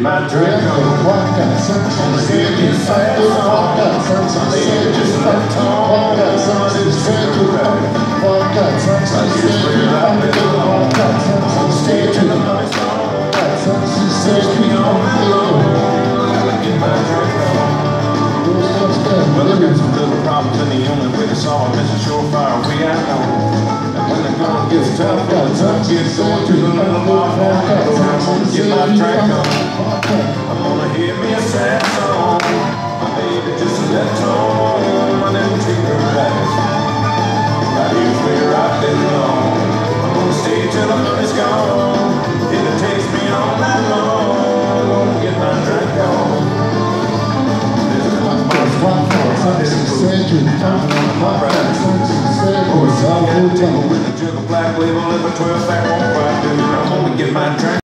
my drink on. Gonna hear me a sad song. My lady just left home. Didn't treat her right. I just cleared out the alone. On stage in the money's gone. Takes me on that low. Gotta get my drink on. Well, I got some little problems, and the only way to solve them is a surefire way I know. And when the going gets tough, gotta get going to the little bar. I'm gonna get my drink on. I'm gonna hear me a sad song. My baby just left home. I didn't treat her right. Right here's where I've been long. I'm gonna stay till the money's gone. If it takes me all night long, I'm gonna get my drink on. With the black label, if a 12-pack won't quite do, I'm gonna get my drink.